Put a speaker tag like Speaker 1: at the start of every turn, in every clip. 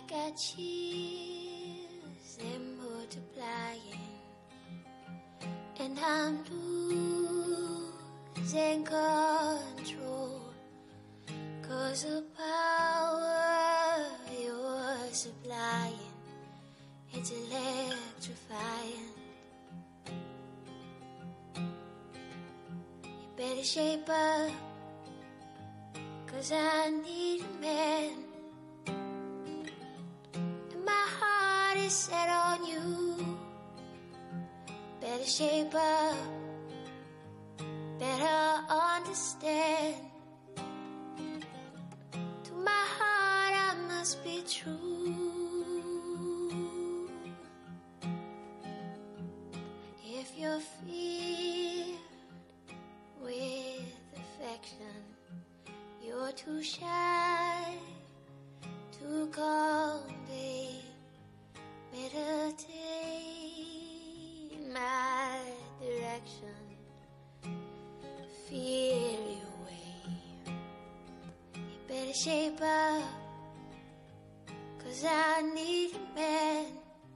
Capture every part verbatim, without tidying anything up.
Speaker 1: got chills, they're multiplying, and I'm losing control, 'cause the power you're supplying, it's electrifying. You better shape up, 'cause I need a man, and my heart is set on you. Better shape up, better understand. To my heart I must be true. If you're filled with affection, you're too shy to convey. Meditate my direction, feel your way. You better shape up, 'cause I need a man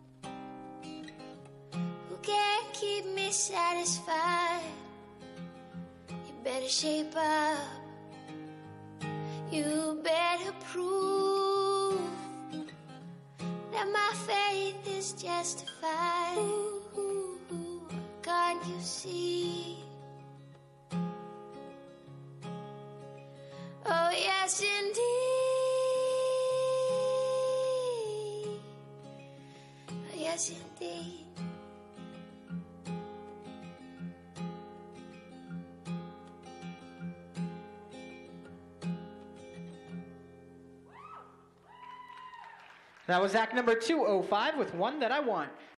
Speaker 1: who can keep me satisfied. You better shape up, you better prove that my faith is justified. Ooh, ooh, ooh, can't you see? Oh yes indeed, oh yes indeed.
Speaker 2: That was act number two oh five with One That I Want.